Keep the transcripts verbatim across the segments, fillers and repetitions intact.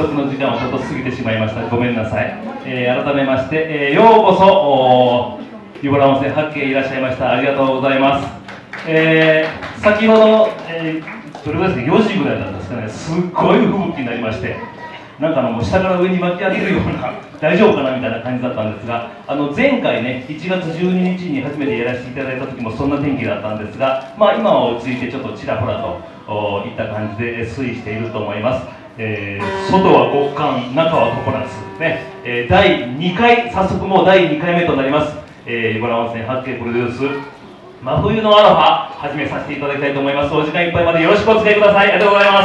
約の時間をちょっと過ぎてしまいました。ごめんなさい。えー、改めまして、えー、ようこそ湯原温泉八景いらっしゃいました。ありがとうございます。えー、先ほど、えー、どれぐらいですか、よじぐらいだったんですかね、すっごい吹雪になりまして、なんかあのもう下から上に巻き上げるような大丈夫かなみたいな感じだったんですが、あの前回ねいちがつじゅうににちに初めてやらせていただいた時もそんな天気だったんですが、まあ、今は落ち着いてちょっとちらほらといった感じで推移していると思います。えー、外は極寒、中は常夏、ねえー、だいにかい、早速もうだいにかいめとなります、えー、湯原温泉八景プロデュース真冬のアロハ始めさせていただきたいと思います。お時間いっぱいまでよろしくお付き合いください。ありがとうございます。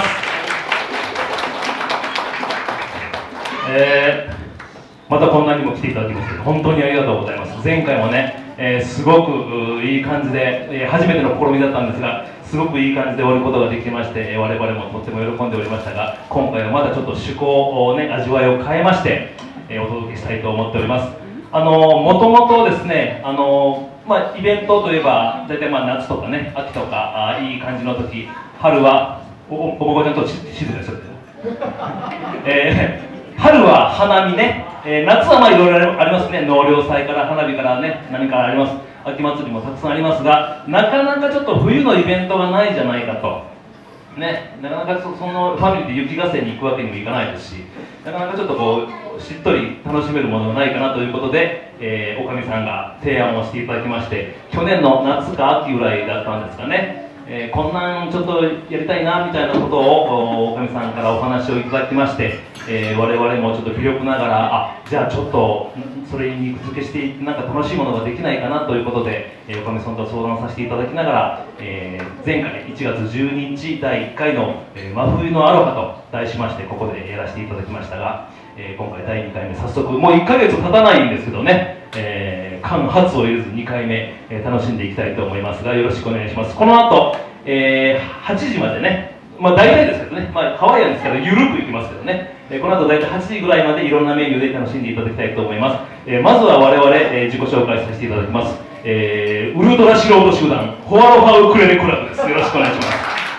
えー、またこんなにも来ていただきまして本当にありがとうございます。前回もね、えー、すごくいい感じで、えー、初めての試みだったんですが、すごくいい感じで終わることができまして、えー、我々もとっても喜んでおりましたが、今回はまだちょっと趣向をね、味わいを変えまして、えー、お届けしたいと思っております。あのー、もともとですね、あのー、まあ、イベントといえば大体まあ夏とかね、秋とかあいい感じの時、春はおおおぼこちゃんと静かにしとってえー春は花見ね、えー、夏はまあいろいろありますね。納涼祭から花火からね、何からあります。秋祭りもたくさんありますが、なかなかちょっと冬のイベントがないじゃないかとね、なかなか そ, そのファミリーで雪合戦に行くわけにもいかないですし、なかなかちょっとこうしっとり楽しめるものがないかなということで、えー、おかみさんが提案をしていただきまして、去年の夏か秋ぐらいだったんですかね、えー、こんなんちょっとやりたいなみたいなことをおかみさんからお話をいただきまして、えー、我々もちょっと微力ながら、あ、じゃあちょっとそれに肉付けしていってなんか楽しいものができないかなということで、えー、おかみさんと相談させていただきながら、えー、前回いちがつじゅうににちだいいっかいの、えー、真冬のアロハと題しましてここでやらせていただきましたが、えー、今回だいにかいめ早速もういっかげつ経たないんですけどね、えー、間髪を入れずにかいめ、えー、楽しんでいきたいと思いますが、よろしくお願いします。この後、えー、はちじまでね、まあ大体ですけどね、まあ、ハワイアンですからゆるくいきますけどね、えー、この後大体はちじぐらいまでいろんなメニューで楽しんでいただきたいと思います。えー、まずは我々、えー、自己紹介させていただきます。えー、ウルトラ素人集団ホアロハウクレレクラブです。よろしくお願いします。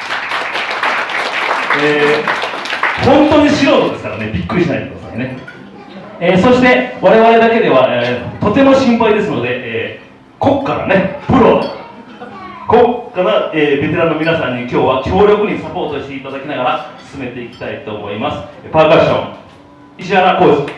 えー、本当に素人ですからね、びっくりしないでくださいね。えー、そして我々だけでは、えー、とても心配ですので、えー、こっからねプロこっから、えー、ベテランの皆さんに今日は強力にサポートしていただきながら進めていきたいと思います。パーカッション石原浩二、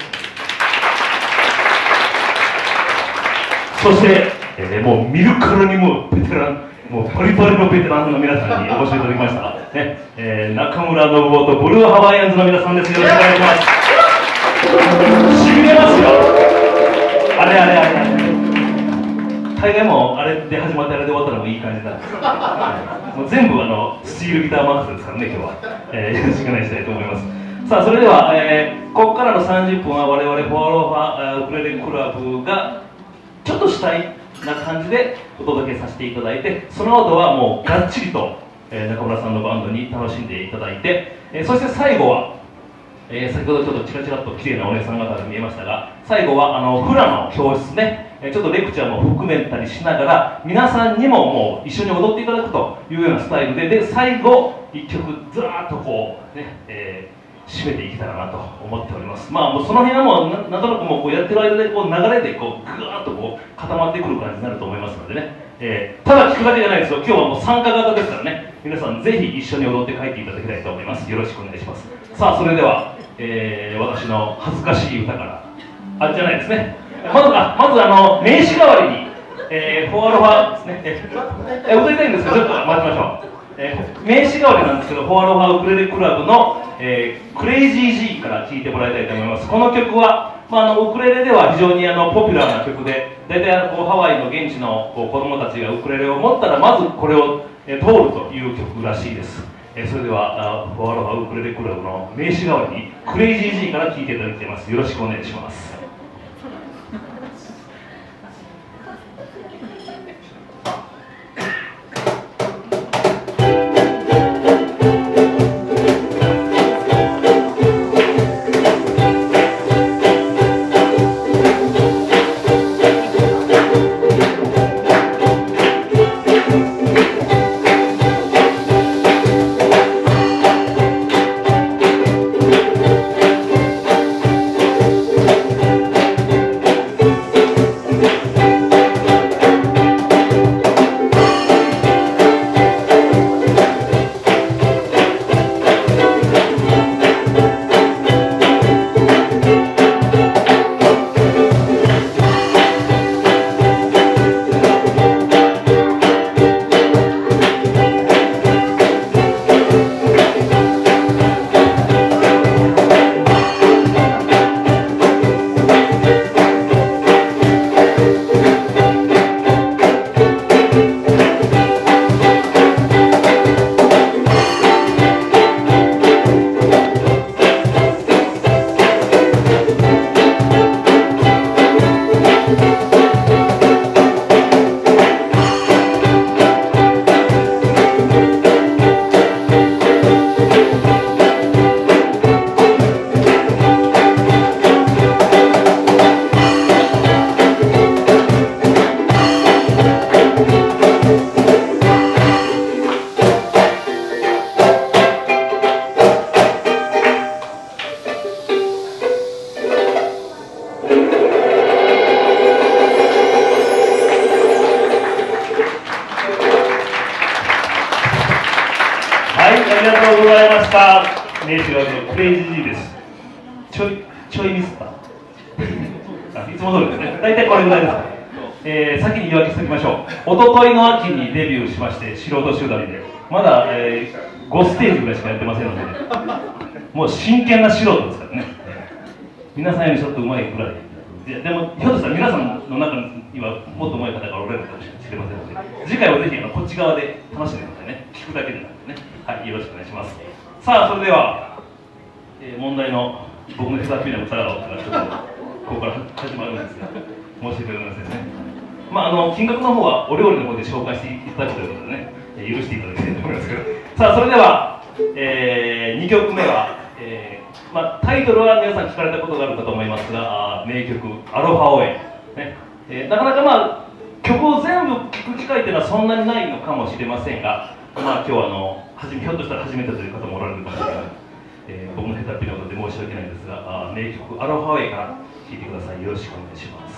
そして、えー、もう見るからにもベテラン、もうパリパリのベテランの皆さんにお越しいただきました、ねえー、中村信夫とブルーハワイアンズの皆さんです。よろしくお願いします。しびれますよ。あれあれあれあれ、大概もあれで始まってあれで終わったらもういい感じなんです。もう全部あのスチールギターマックスですからね、今日は、えー、よろしくお願いしたいと思います。さあそれでは、えー、ここからのさんじゅっぷんは我々フォアロハウクレレクラブがちょっと主体な感じでお届けさせていただいて、その後はもうがっちりと、えー、中村さんのバンドに楽しんでいただいて、えー、そして最後は、えー、先ほどちょっとチラチラっと綺麗なお姉さん方が見えましたが、最後はあのフラの教室ね、ちょっとレクチャーも含めたりしながら皆さんにももう一緒に踊っていただくというようなスタイルで、で最後いっきょくずらーっとこうね、えー、締めていけたらなと思っております。まあもうその辺はもう な, なんとなくもうこうやってる間でこう流れでこうぐわーっとこう固まってくる感じになると思いますのでね、えー、ただ聞くだけじゃないですよ。今日はもう参加型ですからね、皆さんぜひ一緒に踊って帰っていただきたいと思います。よろしくお願いします。さあそれでは、えー、私の恥ずかしい歌からあじゃないですね、まずあまずあの名刺代わりに、えー、フォアロハですね、えー、歌いたいんですけどちょっと待ちましょう。えー、名刺代わりなんですけど、フォアロハウクレレクラブの、えー、クレイジー G から聴いてもらいたいと思います。この曲は、まあ、あのウクレレでは非常にあのポピュラーな曲で、大体あのこうハワイの現地のこう子供たちがウクレレを持ったらまずこれを、えー、通るという曲らしいです。えー、それではフォアロハウクレレクラブの名刺代わりにクレイジー G から聴いていただいています。よろしくお願いします。 クレイジー G です。ちょい、ちょいミスったあ。いつも通りですね。大体これぐらいですから、えー、先に言い訳しておきましょう。一昨日の秋にデビューしまして、素人集団で、まだ、えー、ごステージぐらいしかやってませんので、もう真剣な素人ですからね。皆さんよりちょっと上手いぐらい。いやでも、ひょっとしたら皆さんの中にはもっと上手い方がおられるかもしれませんので、次回はぜひあのこっち側で楽しんでくださいね。聞くだけでなくてね。はい、よろしくお願いします。さあ、それでは、えー、問題の僕のヘタピーナの歌がちょっとここから始まるんですが、申し訳ございませんね。まあ、あの金額の方はお料理の方で紹介していただくということでね、えー、許していただきたいと思いますけど、さあ、それでは、えー、にきょくめは、えーまあ、タイトルは皆さん聞かれたことがあるかと思いますが、名曲「アロハオエ」ね、えー、なかなか、まあ、曲を全部聴く機会というのはそんなにないのかもしれませんが、まあ、今日はあのはじめひょっとしたら初めてという方もおられるかもしれない、えー、僕の下手っぴなことで申し訳ないんですが、あ名曲「アロハオエ」から聴いてください。よろしくお願いします。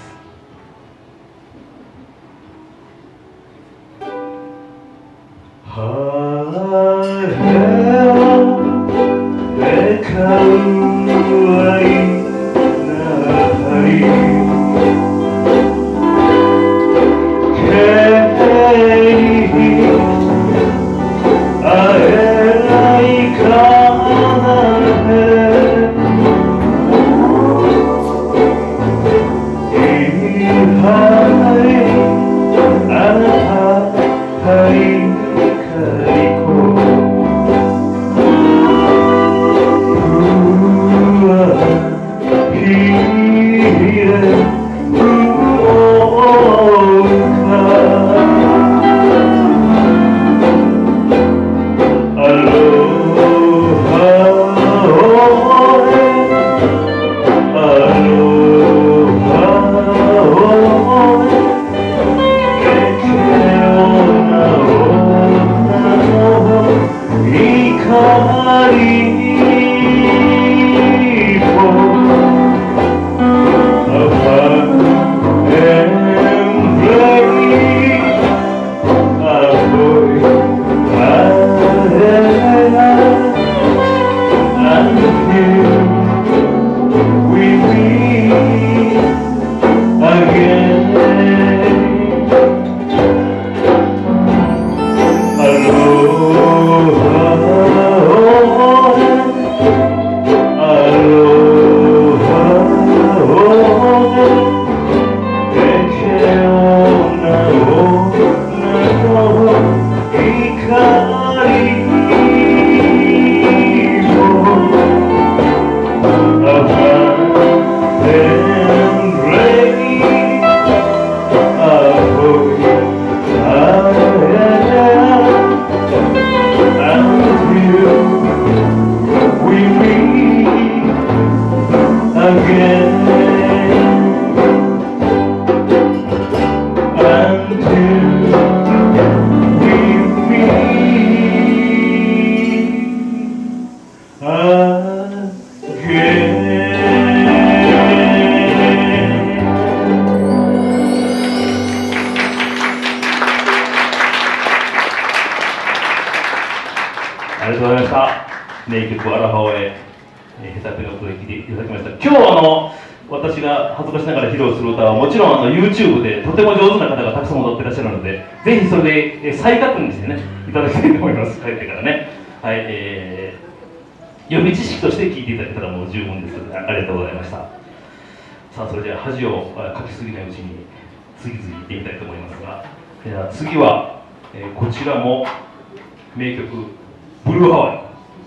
ありがとうございました。名曲「アラファオエ」下手っぴの音で聴いていただきました。今日あの私が恥ずかしながら披露する歌はもちろんあの YouTube でとても上手な方がたくさん踊ってらっしゃるので、ぜひそれで再確認してねいただきたいと思います。帰ってからね、はい、えー、予備知識として聴いていただけたらもう十分です。ありがとうございました。さあ、それでは恥をかきすぎないうちに次々いってみたいと思いますが、では次は、えー、こちらも名曲「ブルーハワイ」。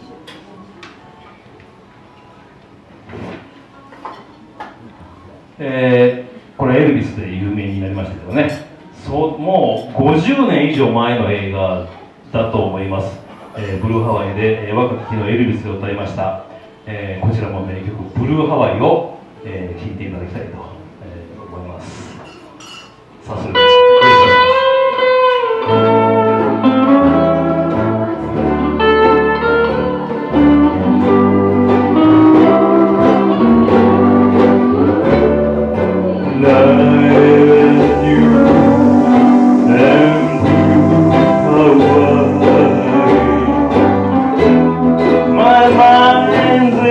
えー、これエルビスで有名になりましたけどね、そうもうごじゅうねん以上前の映画だと思います。えー、ブルーハワイで、えー、若き日のエルビスで歌いました、えー、こちらも名曲「ブルーハワイ」を聴、えー、いていただきたいと、えー、思います。さあ、それではよろしくお願いします。My mind's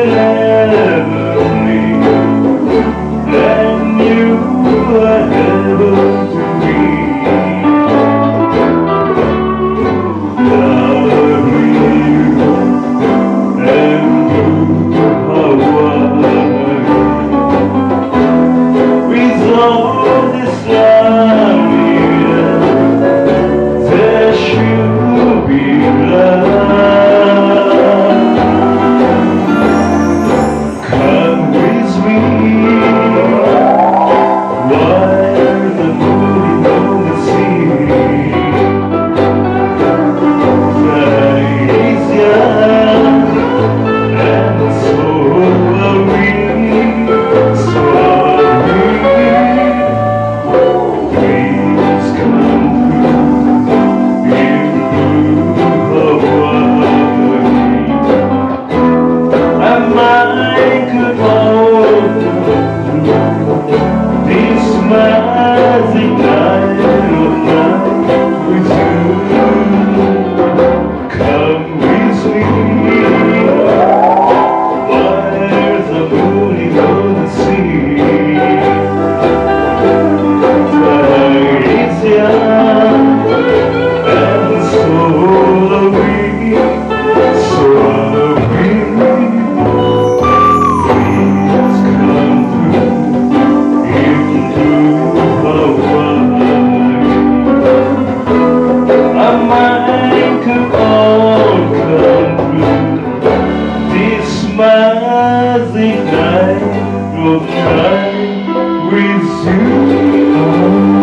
Nothing I will try with you.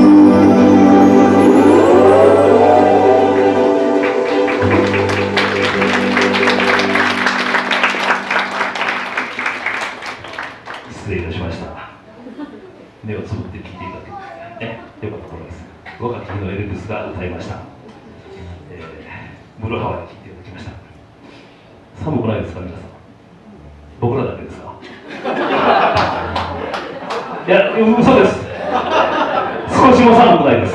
失礼いたしました。目をつぶって聴いていただけて、ね、よかったと思います。若き日のエルヴィスが歌いました。えー、ブルーハワイ聴いていただきました。寒くないですか、皆さん。僕らだけですか。いや、嘘です。少しも寒くないです。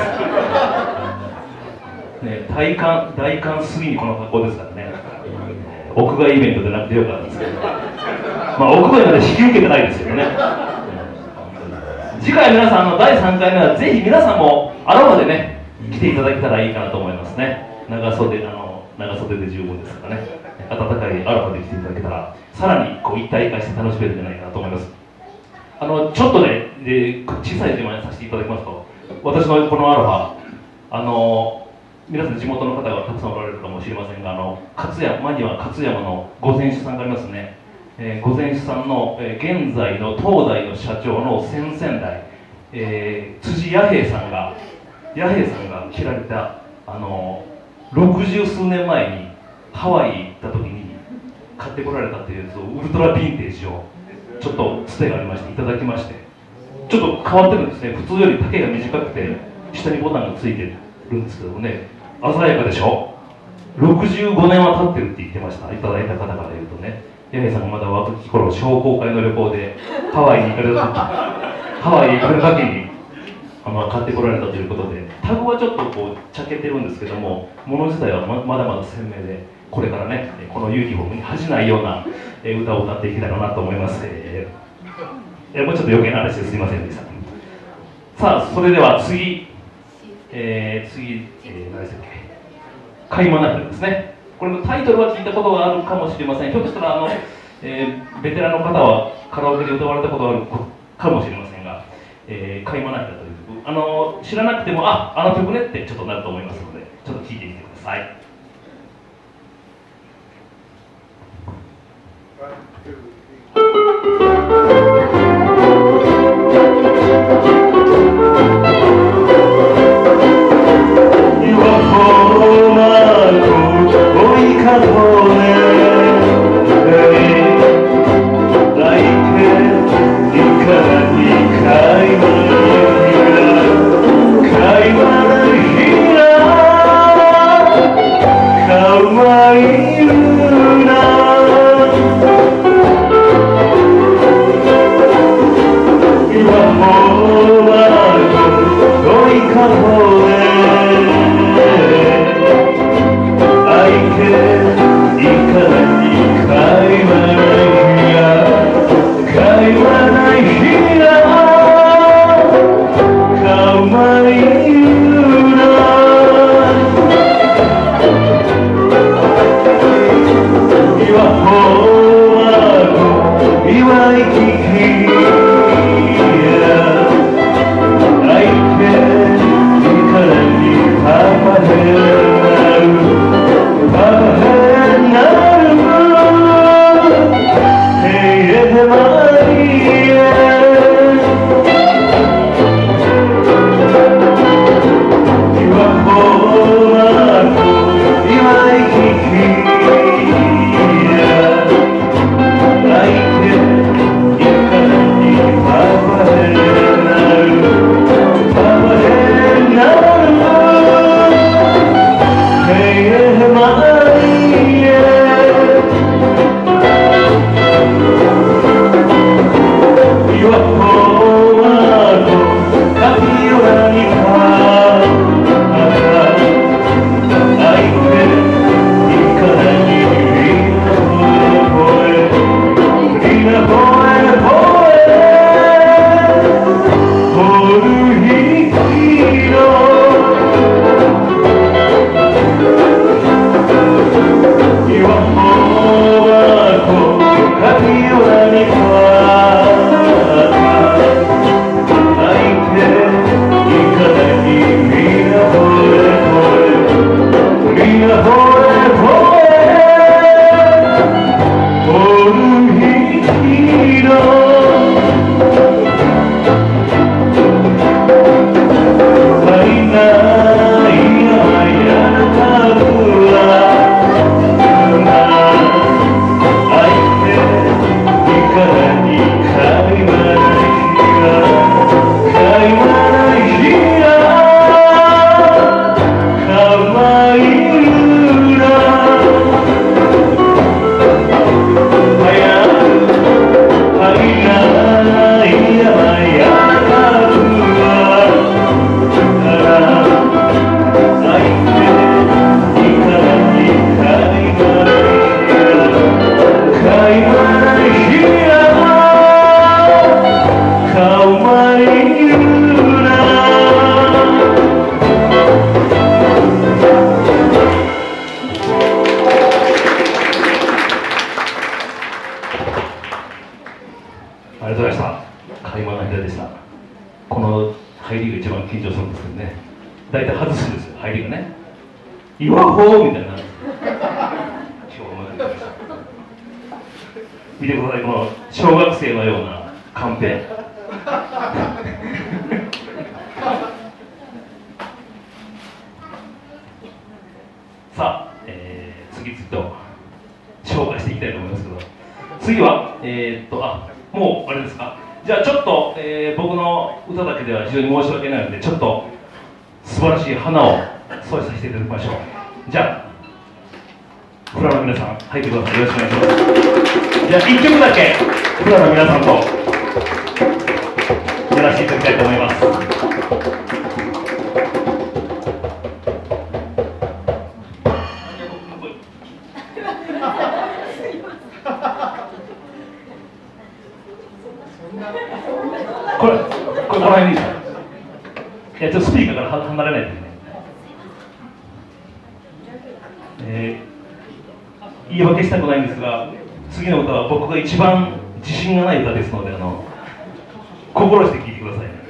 ね、体感、大寒過ぎにこの格好ですからね。屋外イベントでなくてよかったんですけど、まあ、屋外まで引き受けてないですけどね。次回皆さんのだいさんかいめはぜひ皆さんもアロマでね来ていただけたらいいかなと思いますね。長袖あの長袖で十分ですからね。暖かいアロマで来ていただけたらさらにこう一体化して楽しめるんじゃないかなと思います。あのちょっとねで小さい自慢させていただきますと、私のこのアロハあの皆さん地元の方がたくさんおられるかもしれませんが、あの勝山間には勝山の御前主さんがありますね。えー、御前主さんの、えー、現在の東大の社長の先々代、えー、辻弥平さんが弥平さんが着られたあの六十数年前にハワイ行った時に買ってこられたっていうウルトラヴィンテージをちょっとつてがありましていただきまして、ちょっと変わってるんですね。普通より丈が短くて下にボタンがついてるんですけどもね、鮮やかでしょ。ろくじゅうごねんは経ってるって言ってました。いただいた方から言うとね、弥平さんがまだ若き頃商工会の旅行でハワイに行かれた時ハワイに行かれた時にあの買ってこられたということで、タグはちょっとこうちゃけてるんですけども、もの自体は ま, まだまだ鮮明で、これからねこのユニフォームに恥じないような歌を歌っていけたらなと思います。えー、もうちょっと余計な話ですいませんでした。さあそれでは次、えー、次、えー、何でしたっけ、買い物なんですね。これのタイトルは聞いたことがあるかもしれません。ひょっとしたらあの、えー、ベテランの方はカラオケで歌われたことがあるかもしれませんが、えー、買い物なんだというあの知らなくてもああの曲ねってちょっとなると思いますので、ちょっと聴いてみてください。 ありがとうございました。開幕の間でした。この入りが一番緊張するんですけどね。大体外すんですよ、入りがね。岩ほーみたいな。見てください、この小学生のようなカンペ。さあ、えー、次々と紹介していきたいと思いますけど、次は、えー、っと、あ、もうあれですか。じゃあちょっと、えー、僕の歌だけでは非常に申し訳ないので、ちょっと素晴らしい花を添えさせていただきましょう。じゃあ、フラの皆さん、入ってください。よろしくお願いします。じゃあ、いっきょくだけ、フラの皆さんとやらせていただきたいと思います。これ、これ、この辺にいいですか。いや、ちょっとスピーカーから離れないでね。えー、言い訳したくないんですが、次の歌は僕が一番自信がない歌ですので、あの心して聴いてくださいね。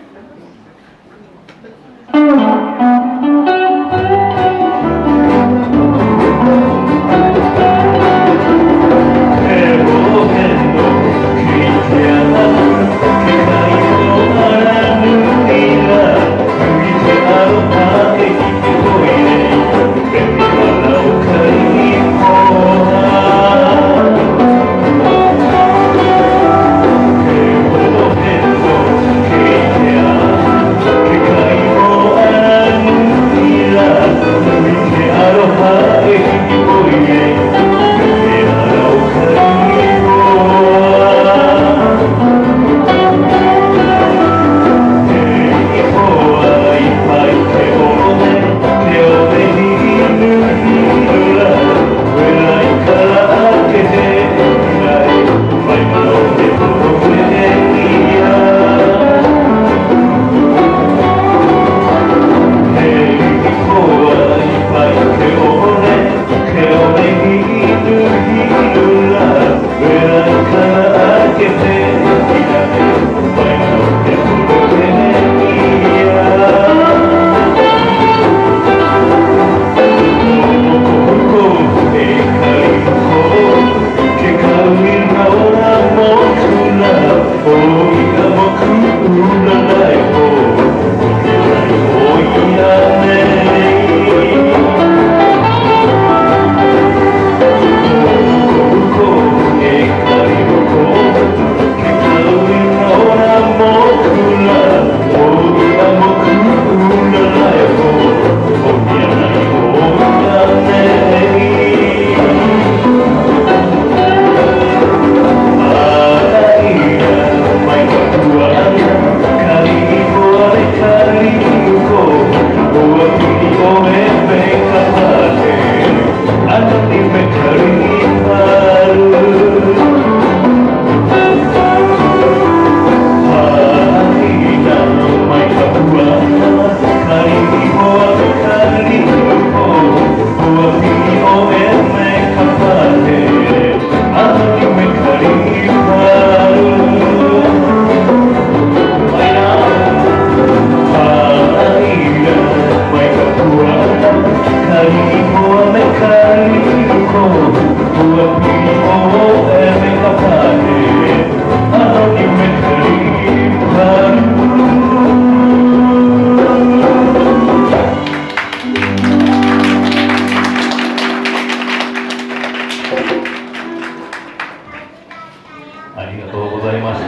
ありがとうございました。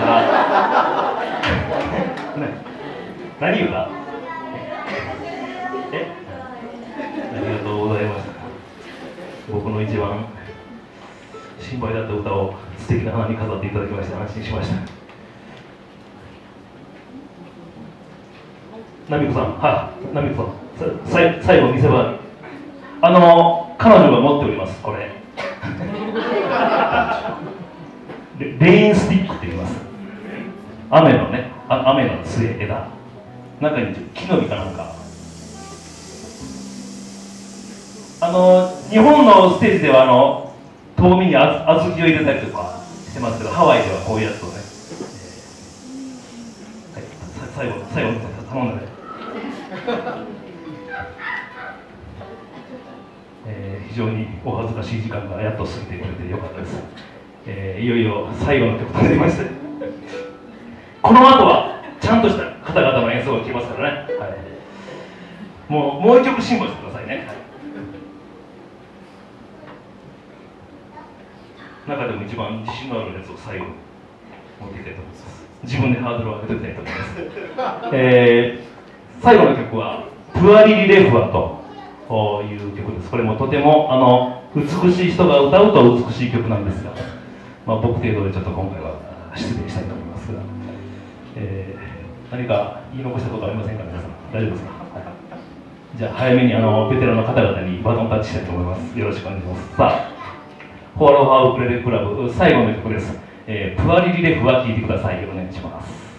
何歌？え？ありがとうございました。僕の一番心配だった歌を素敵な花に飾っていただきまして安心しました。ナミコさん、はい、ナミコさん、さい最後見せ場。あの彼女が持っておりますこれ。レインスティックって言います。雨のね、あ雨の杖、枝。中に木の実かなんか。あの日本のステージではあの遠見にあ小豆を入れたりとかしてますけど、ハワイではこういうやつをね最後最後の頼んだね、えー、非常にお恥ずかしい時間がやっと過ぎてくれてよかったです、えー、いよいよ最後の曲となりましてこの後はちゃんとした方々の演奏が来ますからね、はい、もうもう一曲辛抱してくださいね、はい、中でも一番自信のあるやつを最後に持っていきたいと思います。自分でハードルを上げておきたいと思います、えー、最後の曲はプアリリレフアという曲です。これもとてもあの美しい人が歌うと美しい曲なんですが、まあ、僕程度でちょっと今回は失礼したいと思いますが、えー、何か言い残したことありませんか皆さん。大丈夫ですか、はい、じゃあ早めにあのベテランの方々にバトンタッチしたいと思います。よろしくお願いします。さあフォアロハウクレレクラブ最後の曲です、えー、プアリリレフは聴いてください。お願いします。